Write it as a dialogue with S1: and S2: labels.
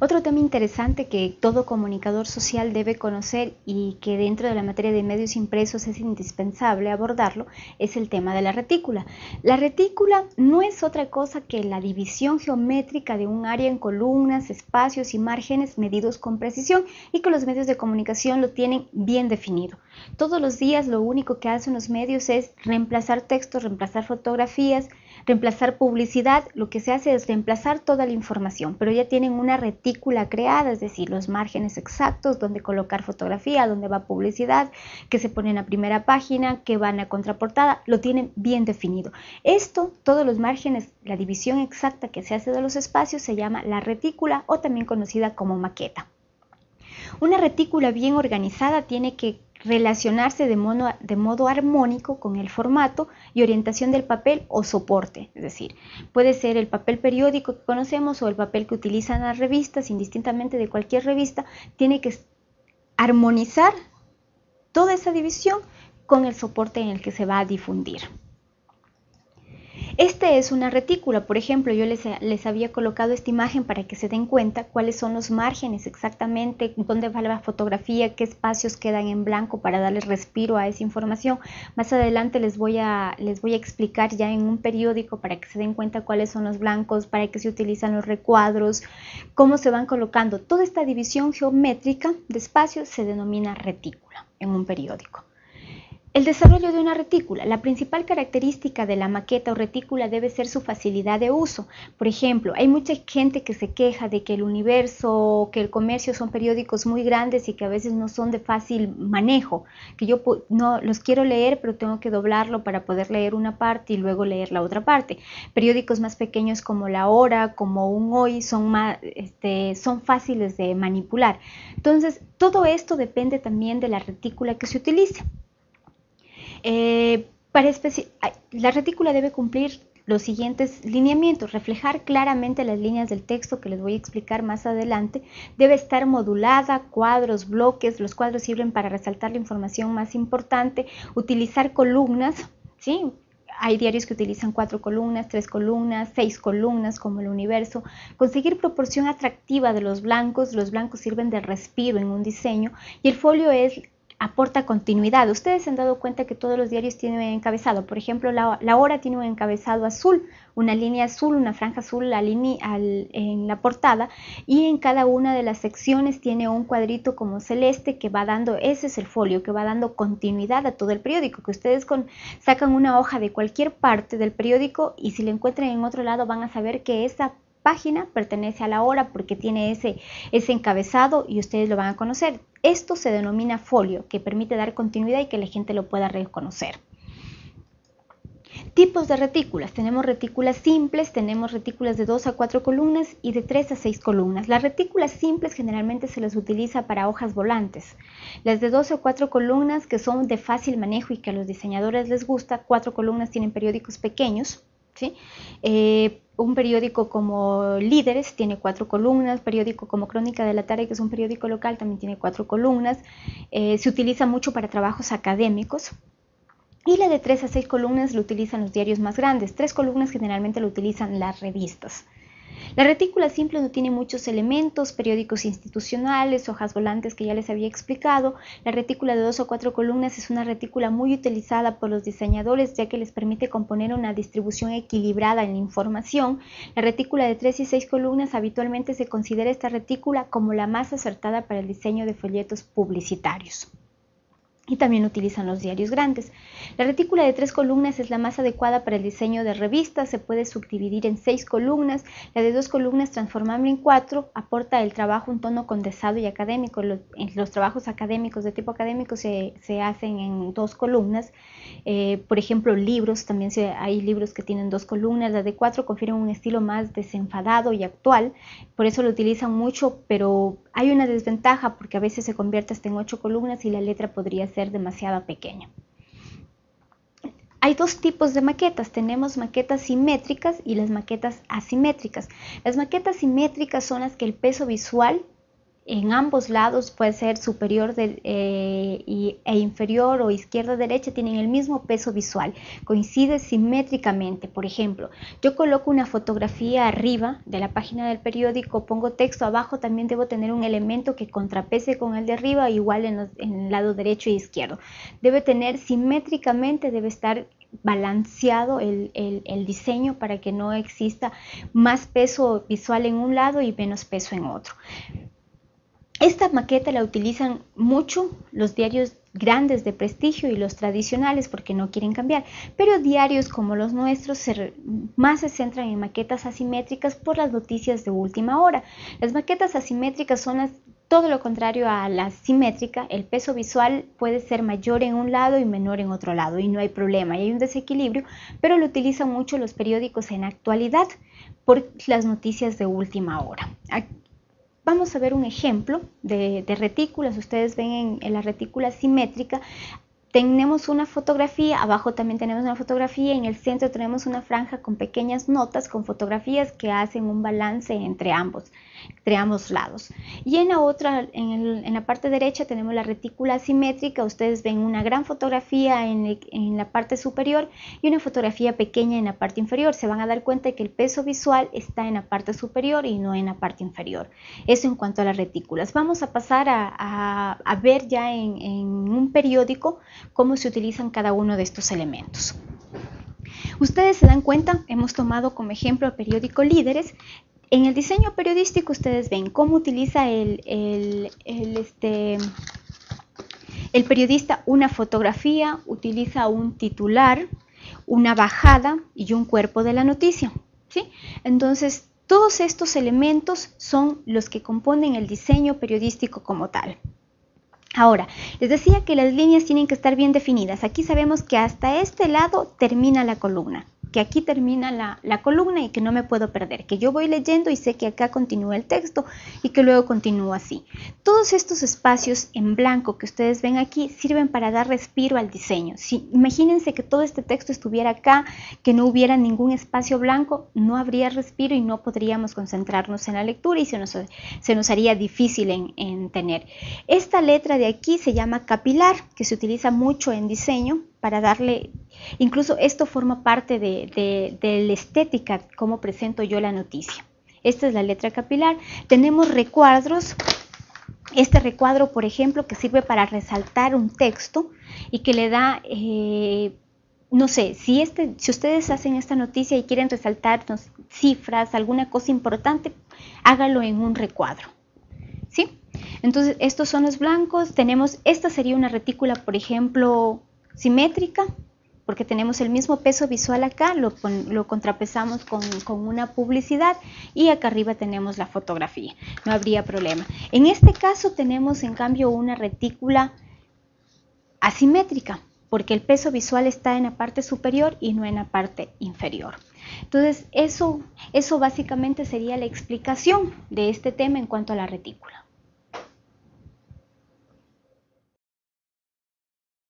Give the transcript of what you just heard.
S1: Otro tema interesante que todo comunicador social debe conocer y que dentro de la materia de medios impresos es indispensable abordarlo es el tema de la retícula. La retícula no es otra cosa que la división geométrica de un área en columnas, espacios y márgenes medidos con precisión y que los medios de comunicación lo tienen bien definido. Todos los días lo único que hacen los medios es reemplazar textos, reemplazar fotografías, reemplazar publicidad. Lo que se hace es reemplazar toda la información, pero ya tienen una retícula creada, es decir, los márgenes exactos, donde colocar fotografía, donde va publicidad, que se pone en la primera página, que van a contraportada, lo tienen bien definido. Esto, todos los márgenes, la división exacta que se hace de los espacios se llama la retícula o también conocida como maqueta. Una retícula bien organizada tiene que relacionarse de modo armónico con el formato y orientación del papel o soporte, es decir, puede ser el papel periódico que conocemos o el papel que utilizan las revistas, indistintamente de cualquier revista, tiene que armonizar toda esa división con el soporte en el que se va a difundir. Este es una retícula, por ejemplo, yo les había colocado esta imagen para que se den cuenta cuáles son los márgenes exactamente, dónde va la fotografía, qué espacios quedan en blanco para darle respiro a esa información. Más adelante les voy a explicar ya en un periódico para que se den cuenta cuáles son los blancos, para qué se utilizan los recuadros, cómo se van colocando. Toda esta división geométrica de espacios se denomina retícula en un periódico. El desarrollo de una retícula. La principal característica de la maqueta o retícula debe ser su facilidad de uso. Por ejemplo, hay mucha gente que se queja de que el Universo o que el Comercio son periódicos muy grandes y que a veces no son de fácil manejo, que yo no los quiero leer pero tengo que doblarlo para poder leer una parte y luego leer la otra parte. Periódicos más pequeños como La Hora, como Un Hoy son fáciles de manipular. Entonces, todo esto depende también de la retícula que se utilice. La retícula debe cumplir los siguientes lineamientos: reflejar claramente las líneas del texto que les voy a explicar más adelante, debe estar modulada, cuadros, bloques, los cuadros sirven para resaltar la información más importante, utilizar columnas, ¿sí? Hay diarios que utilizan 4 columnas, 3 columnas, 6 columnas como El Universo. Conseguir proporción atractiva de los blancos sirven de respiro en un diseño y el folio aporta continuidad. Ustedes se han dado cuenta que todos los diarios tienen un encabezado. Por ejemplo, La Hora tiene un encabezado azul, una línea azul, una franja azul en la portada, y en cada una de las secciones tiene un cuadrito como celeste que va dando, ese es el folio, que va dando continuidad a todo el periódico, que ustedes sacan una hoja de cualquier parte del periódico y si la encuentran en otro lado van a saber que esa página pertenece a La Hora porque tiene ese encabezado y ustedes lo van a conocer. Esto se denomina folio, que permite dar continuidad y que la gente lo pueda reconocer. Tipos de retículas. Tenemos retículas simples, tenemos retículas de 2 a 4 columnas y de 3 a 6 columnas. Las retículas simples generalmente se las utiliza para hojas volantes. Las de 2 o 4 columnas, que son de fácil manejo y que a los diseñadores les gusta. 4 columnas tienen periódicos pequeños, ¿sí? Un periódico como Líderes tiene 4 columnas, periódico como Crónica de la Tarde, que es un periódico local, también tiene 4 columnas. Se utiliza mucho para trabajos académicos. Y la de 3 a 6 columnas lo utilizan los diarios más grandes. 3 columnas generalmente lo utilizan las revistas. La retícula simple no tiene muchos elementos: periódicos institucionales, hojas volantes que ya les había explicado. La retícula de 2 o 4 columnas es una retícula muy utilizada por los diseñadores, ya que les permite componer una distribución equilibrada en la información. La retícula de 3 y 6 columnas habitualmente se considera esta retícula como la más acertada para el diseño de folletos publicitarios. Y también utilizan los diarios grandes. La retícula de 3 columnas es la más adecuada para el diseño de revistas, se puede subdividir en 6 columnas. La de 2 columnas, transformable en 4, aporta el trabajo un tono condensado y académico. Los trabajos académicos de tipo académico se hacen en 2 columnas. Por ejemplo, libros, también hay libros que tienen 2 columnas. La de 4 confiere un estilo más desenfadado y actual, por eso lo utilizan mucho, pero hay una desventaja porque a veces se convierte hasta en 8 columnas y la letra podría ser demasiado pequeña. Hay 2 tipos de maquetas. Tenemos maquetas simétricas y las maquetas asimétricas. Las maquetas simétricas son las que el peso visual en ambos lados, puede ser superior e inferior o izquierda-derecha, tienen el mismo peso visual, coincide simétricamente. Por ejemplo, yo coloco una fotografía arriba de la página del periódico, pongo texto abajo, también debo tener un elemento que contrapese con el de arriba, igual en el lado derecho e izquierdo. Debe tener simétricamente, debe estar balanceado el diseño para que no exista más peso visual en un lado y menos peso en otro. Esta maqueta la utilizan mucho los diarios grandes de prestigio y los tradicionales porque no quieren cambiar, pero diarios como los nuestros más se centran en maquetas asimétricas por las noticias de última hora. Las maquetas asimétricas son todo lo contrario a la simétrica. El peso visual puede ser mayor en un lado y menor en otro lado y no hay problema, y hay un desequilibrio, pero lo utilizan mucho los periódicos en actualidad por las noticias de última hora. Vamos a ver un ejemplo de retículas. Ustedes ven en la retícula simétrica, tenemos una fotografía, abajo también tenemos una fotografía, en el centro tenemos una franja con pequeñas notas, con fotografías que hacen un balance entre ambos lados. Y en la parte derecha tenemos la retícula simétrica. Ustedes ven una gran fotografía en la parte superior y una fotografía pequeña en la parte inferior. Se van a dar cuenta de que el peso visual está en la parte superior y no en la parte inferior. Eso en cuanto a las retículas. Vamos a pasar a ver ya en un periódico cómo se utilizan cada uno de estos elementos. Ustedes se dan cuenta, hemos tomado como ejemplo el periódico Líderes. En el diseño periodístico ustedes ven cómo utiliza el periodista una fotografía, utiliza un titular, una bajada y un cuerpo de la noticia, ¿sí? Entonces, todos estos elementos son los que componen el diseño periodístico como tal. Ahora, les decía que las líneas tienen que estar bien definidas. Aquí sabemos que hasta este lado termina la columna, que aquí termina la columna y que no me puedo perder, que yo voy leyendo y sé que acá continúa el texto y que luego continúa así. Todos estos espacios en blanco que ustedes ven aquí sirven para dar respiro al diseño. Imagínense que todo este texto estuviera acá, que no hubiera ningún espacio blanco, no habría respiro y no podríamos concentrarnos en la lectura y se nos haría difícil en tener. Esta letra de aquí se llama capilar, que se utiliza mucho en diseño para darle, incluso esto forma parte de la estética, cómo presento yo la noticia. Esta es la letra capilar. Tenemos recuadros. Este recuadro, por ejemplo, que sirve para resaltar un texto y que le da, no sé, si ustedes hacen esta noticia y quieren resaltar cifras, alguna cosa importante, hágalo en un recuadro, ¿sí? Entonces, estos son los blancos. Esta sería una retícula, por ejemplo, simétrica, porque tenemos el mismo peso visual acá, lo contrapesamos con una publicidad y acá arriba tenemos la fotografía, no habría problema. En este caso tenemos en cambio una retícula asimétrica, porque el peso visual está en la parte superior y no en la parte inferior. Entonces eso básicamente sería la explicación de este tema en cuanto a la retícula.